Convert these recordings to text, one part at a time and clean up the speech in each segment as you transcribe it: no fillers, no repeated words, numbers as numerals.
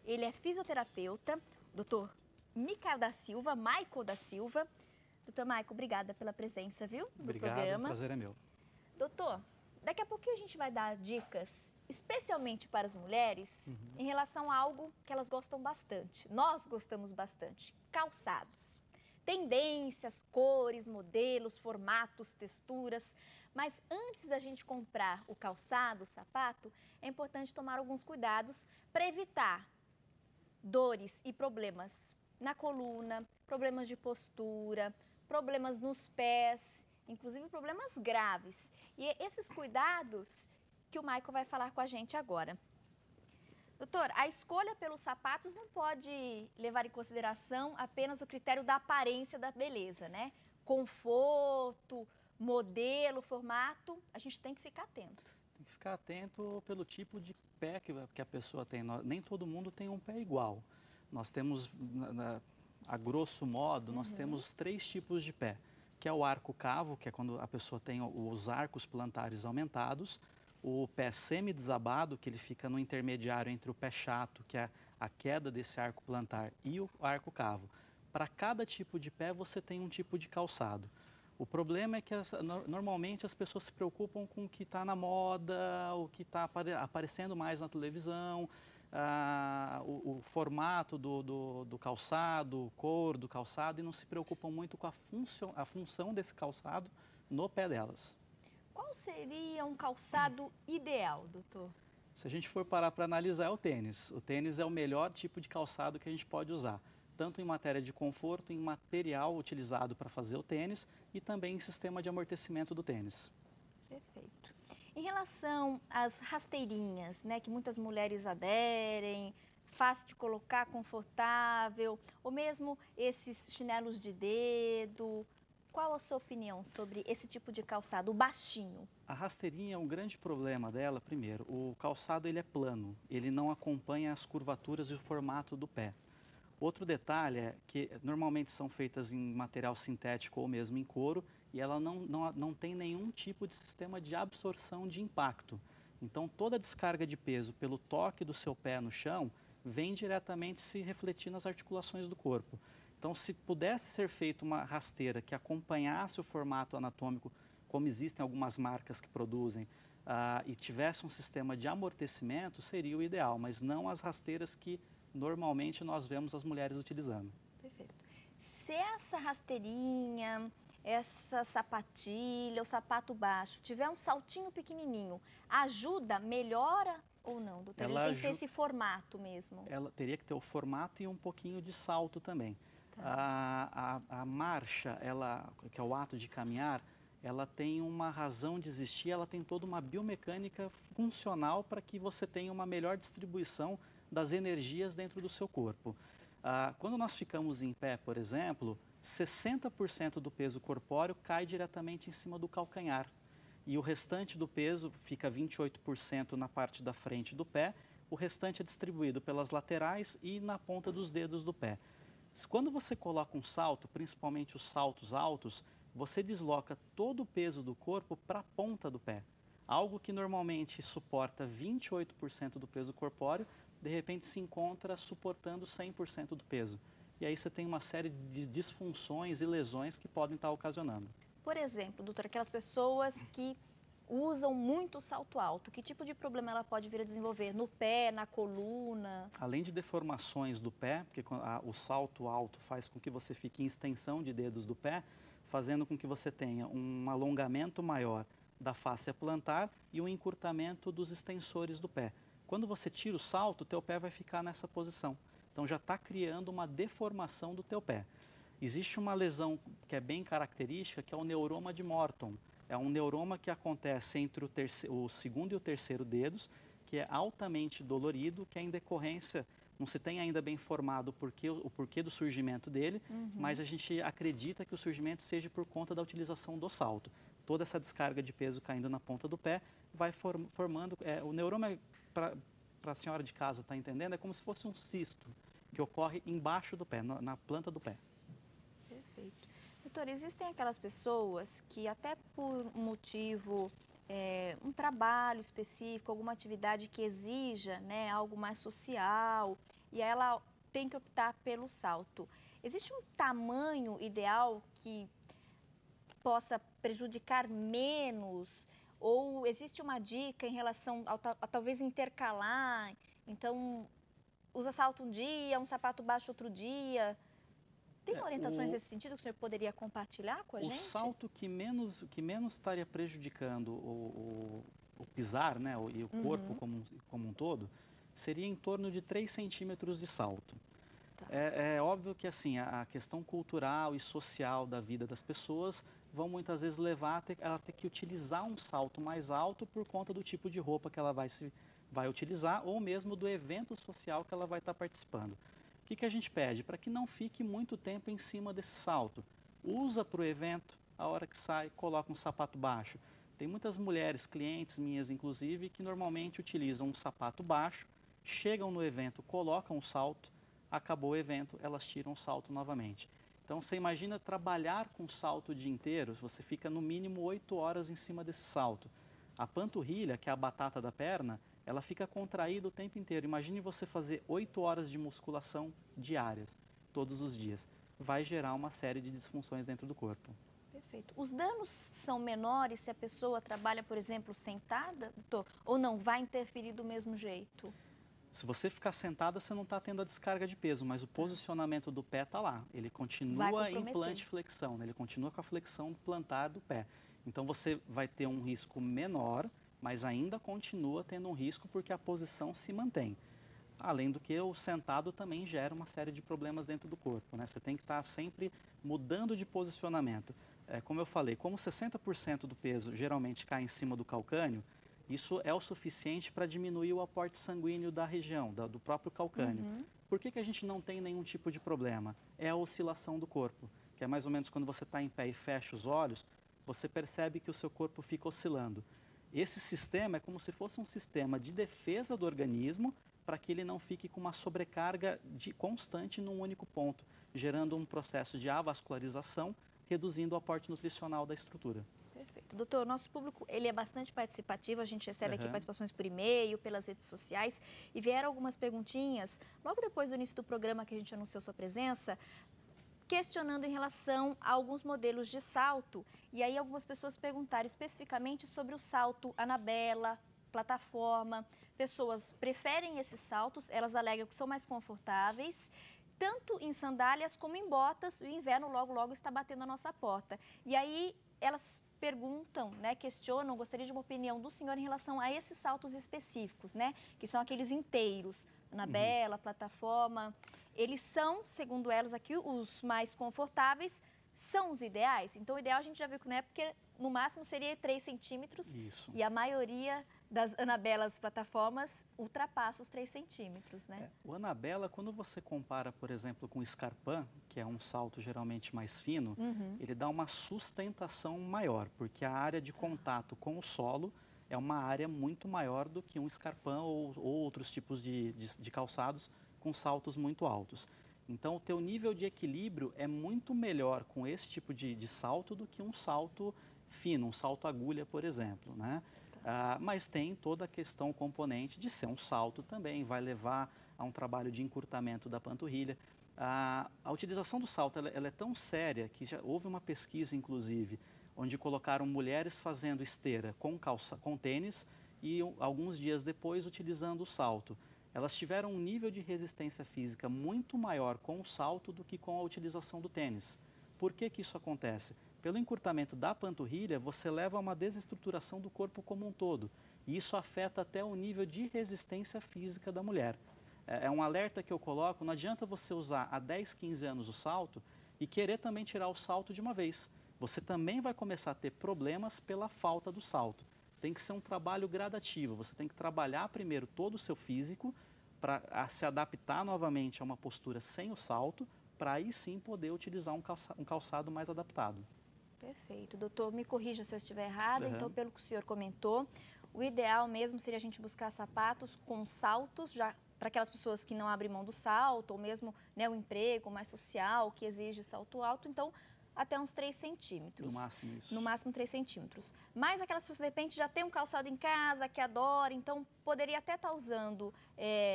Ele é fisioterapeuta, doutor Michael da Silva. Doutor Michael, obrigada pela presença, viu? Do Obrigado, programa. o prazer é meu. Doutor, daqui a pouquinho a gente vai dar dicas, especialmente para as mulheres, em relação a algo que elas gostam bastante. Nós gostamos bastante, calçados. Tendências, cores, modelos, formatos, texturas. Mas antes da gente comprar o calçado, o sapato, é importante tomar alguns cuidados para evitar dores e problemas na coluna, problemas de postura, problemas nos pés, inclusive problemas graves. E esses cuidados que o Michael vai falar com a gente agora. Doutor, a escolha pelos sapatos não pode levar em consideração apenas o critério da aparência da beleza, né? Conforto, modelo, formato, a gente tem que ficar atento. Tem que ficar atento pelo tipo de pé que a pessoa tem. Nem todo mundo tem um pé igual. Nós temos, a grosso modo, nós temos 3 tipos de pé, que é o arco cavo, que é quando a pessoa tem os arcos plantares aumentados, o pé semi-desabado, que ele fica no intermediário entre o pé chato, que é a queda desse arco plantar, e o arco cavo. Para cada tipo de pé, você tem um tipo de calçado. O problema é que normalmente as pessoas se preocupam com o que está na moda, o que está aparecendo mais na televisão, o formato do calçado, cor do calçado, e não se preocupam muito com a função desse calçado no pé delas. Qual seria um calçado ideal, doutor? Se a gente for parar para analisar, é o tênis. O tênis é o melhor tipo de calçado que a gente pode usar, tanto em matéria de conforto, em material utilizado para fazer o tênis e também em sistema de amortecimento do tênis. Perfeito. Em relação às rasteirinhas, né, que muitas mulheres aderem, fácil de colocar, confortável, ou mesmo esses chinelos de dedo, qual a sua opinião sobre esse tipo de calçado, o baixinho? A rasteirinha é um grande problema dela. Primeiro, o calçado ele é plano, ele não acompanha as curvaturas e o formato do pé. Outro detalhe é que normalmente são feitas em material sintético ou mesmo em couro e ela não tem nenhum tipo de sistema de absorção de impacto. Então toda a descarga de peso pelo toque do seu pé no chão vem diretamente se refletir nas articulações do corpo. Então se pudesse ser feita uma rasteira que acompanhasse o formato anatômico, como existem algumas marcas que produzem, e tivesse um sistema de amortecimento, seria o ideal, mas não as rasteiras que normalmente nós vemos as mulheres utilizando. Perfeito. Se essa rasteirinha, essa sapatilha, o sapato baixo, tiver um saltinho pequenininho, ajuda, melhora ou não, doutor? Ele tem que ter esse formato mesmo. Ela teria que ter o formato e um pouquinho de salto também. Tá. A marcha, que é o ato de caminhar, ela tem uma razão de existir, ela tem toda uma biomecânica funcional para que você tenha uma melhor distribuição das energias dentro do seu corpo. Quando nós ficamos em pé, por exemplo, 60% do peso corpóreo cai diretamente em cima do calcanhar. E o restante do peso fica 28% na parte da frente do pé, o restante é distribuído pelas laterais e na ponta dos dedos do pé. Quando você coloca um salto, principalmente os saltos altos, você desloca todo o peso do corpo para a ponta do pé. Algo que normalmente suporta 28% do peso corpóreo, de repente se encontra suportando 100% do peso. E aí você tem uma série de disfunções e lesões que podem estar ocasionando. Por exemplo, doutora, aquelas pessoas que usam muito salto alto, que tipo de problema ela pode vir a desenvolver? No pé, na coluna? Além de deformações do pé, porque o salto alto faz com que você fique em extensão de dedos do pé, fazendo com que você tenha um alongamento maior da fáscia plantar e um encurtamento dos extensores do pé. Quando você tira o salto, o teu pé vai ficar nessa posição. Então já está criando uma deformação do teu pé. Existe uma lesão que é bem característica, que é o neuroma de Morton. É um neuroma que acontece entre o segundo e o terceiro dedos, que é altamente dolorido, que é em decorrência, não se tem ainda bem formado o porquê do surgimento dele, mas a gente acredita que o surgimento seja por conta da utilização do salto. Toda essa descarga de peso caindo na ponta do pé vai formando... o neuroma, para a senhora de casa estar entendendo, é como se fosse um cisto que ocorre embaixo do pé, na planta do pé. Perfeito. Doutor, existem aquelas pessoas que até por um motivo, um trabalho específico, alguma atividade que exija, né, algo mais social, e ela tem que optar pelo salto. Existe um tamanho ideal que possa prejudicar menos? Ou existe uma dica em relação a talvez intercalar? Então, usa salto um dia, um sapato baixo outro dia. Tem orientações nesse sentido que o senhor poderia compartilhar com a gente? O salto que menos estaria prejudicando o pisar, né, e o corpo como um todo, seria em torno de 3 centímetros de salto. Tá. É óbvio que assim, a questão cultural e social da vida das pessoas vão muitas vezes levar ela a ter que utilizar um salto mais alto por conta do tipo de roupa que ela vai utilizar ou mesmo do evento social que ela vai estar participando. O que a gente pede? Para que não fique muito tempo em cima desse salto. Usa para o evento, a hora que sai, coloca um sapato baixo. Tem muitas mulheres, clientes minhas inclusive, que normalmente utilizam um sapato baixo, chegam no evento, colocam o salto, acabou o evento, elas tiram o salto novamente. Então, você imagina trabalhar com salto o dia inteiro, você fica no mínimo 8 horas em cima desse salto. A panturrilha, que é a batata da perna, ela fica contraída o tempo inteiro. Imagine você fazer 8 horas de musculação diárias, todos os dias. Vai gerar uma série de disfunções dentro do corpo. Perfeito. Os danos são menores se a pessoa trabalha, por exemplo, sentada, doutor? Ou não, vai interferir do mesmo jeito? Se você ficar sentada, você não está tendo a descarga de peso, mas o posicionamento do pé está lá. Ele continua em plante-flexão, né? Ele continua com a flexão plantar do pé. Então, você vai ter um risco menor, mas ainda continua tendo um risco porque a posição se mantém. Além do que o sentado também gera uma série de problemas dentro do corpo, né? Você tem que estar sempre mudando de posicionamento. Como eu falei, como 60% do peso geralmente cai em cima do calcânio, isso é o suficiente para diminuir o aporte sanguíneo da região, do próprio calcânio. Por que a gente não tem nenhum tipo de problema? É a oscilação do corpo, que é mais ou menos quando você está em pé e fecha os olhos, você percebe que o seu corpo fica oscilando. Esse sistema é como se fosse um sistema de defesa do organismo para que ele não fique com uma sobrecarga constante num único ponto, gerando um processo de avascularização, reduzindo o aporte nutricional da estrutura. Perfeito. Doutor, nosso público ele é bastante participativo, a gente recebe aqui participações por e-mail, pelas redes sociais, e vieram algumas perguntinhas, logo depois do início do programa que a gente anunciou sua presença, questionando em relação a alguns modelos de salto, e aí algumas pessoas perguntaram especificamente sobre o salto Anabela, plataforma. Pessoas preferem esses saltos, elas alegam que são mais confortáveis, tanto em sandálias como em botas, o inverno logo está batendo a nossa porta. E aí elas perguntam, né, questionam, gostaria de uma opinião do senhor em relação a esses saltos específicos, né, que são aqueles inteiros, Anabela, plataforma. Eles são, segundo elas aqui, os mais confortáveis, são os ideais? Então, o ideal a gente já viu que não é, porque no máximo seria 3 centímetros. Isso. E a maioria das Anabelas plataformas ultrapassa os 3 centímetros, né? O Anabela, quando você compara, por exemplo, com o Scarpan, que é um salto geralmente mais fino, ele dá uma sustentação maior, porque a área de contato com o solo é uma área muito maior do que um Scarpan ou outros tipos de calçados com saltos muito altos. Então, o teu nível de equilíbrio é muito melhor com esse tipo de salto do que um salto fino, um salto agulha, por exemplo, né? Mas tem toda a questão componente de ser um salto também, vai levar a um trabalho de encurtamento da panturrilha. A utilização do salto ela é tão séria que já houve uma pesquisa, inclusive, onde colocaram mulheres fazendo esteira com tênis e alguns dias depois utilizando o salto. Elas tiveram um nível de resistência física muito maior com o salto do que com a utilização do tênis. Por que isso acontece? Pelo encurtamento da panturrilha, você leva a uma desestruturação do corpo como um todo. E isso afeta até o nível de resistência física da mulher. É um alerta que eu coloco, não adianta você usar há 10, 15 anos o salto e querer também tirar o salto de uma vez. Você também vai começar a ter problemas pela falta do salto. Tem que ser um trabalho gradativo, você tem que trabalhar primeiro todo o seu físico para se adaptar novamente a uma postura sem o salto, para aí sim poder utilizar um calçado mais adaptado. Perfeito. Doutor, me corrija se eu estiver errada, então pelo que o senhor comentou, o ideal mesmo seria a gente buscar sapatos com saltos, já para aquelas pessoas que não abrem mão do salto, ou mesmo, né, o emprego mais social, que exige salto alto, então até uns 3 centímetros. No máximo isso. No máximo 3 centímetros. Mas aquelas pessoas, de repente, já têm um calçado em casa, que adora, então poderia até estar usando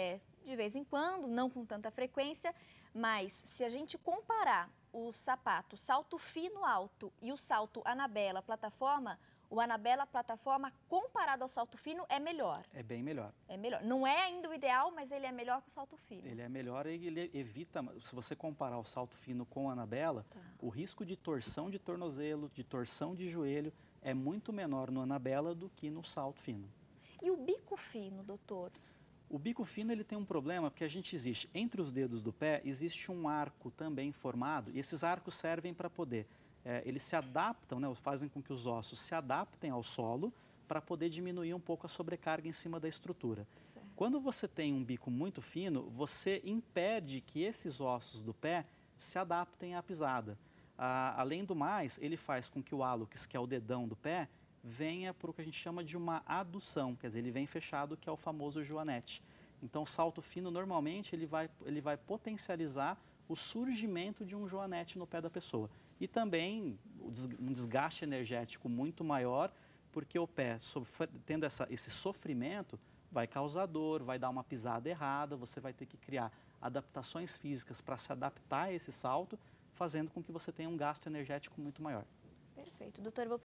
de vez em quando, não com tanta frequência, mas se a gente comparar o sapato salto fino alto e o salto Anabela plataforma, o Anabela plataforma comparado ao salto fino é melhor. É bem melhor. É melhor. Não é ainda o ideal, mas ele é melhor que o salto fino. Ele é melhor e ele evita, se você comparar o salto fino com a Anabela, o risco de torção de tornozelo, de torção de joelho é muito menor no Anabela do que no salto fino. E o bico fino, doutor? O bico fino ele tem um problema porque existe entre os dedos do pé, existe um arco também formado e esses arcos servem para poder, eles se adaptam, né, fazem com que os ossos se adaptem ao solo para poder diminuir um pouco a sobrecarga em cima da estrutura. Certo. Quando você tem um bico muito fino, você impede que esses ossos do pé se adaptem à pisada. Além do mais, ele faz com que o hálux, que é o dedão do pé, venha por o que a gente chama de uma adução, quer dizer, ele vem fechado, que é o famoso joanete. Então, o salto fino, normalmente, ele vai potencializar o surgimento de um joanete no pé da pessoa. E também um desgaste energético muito maior, porque o pé, tendo esse sofrimento, vai causar dor, vai dar uma pisada errada, você vai ter que criar adaptações físicas para se adaptar a esse salto, fazendo com que você tenha um gasto energético muito maior. Perfeito. Doutor, eu vou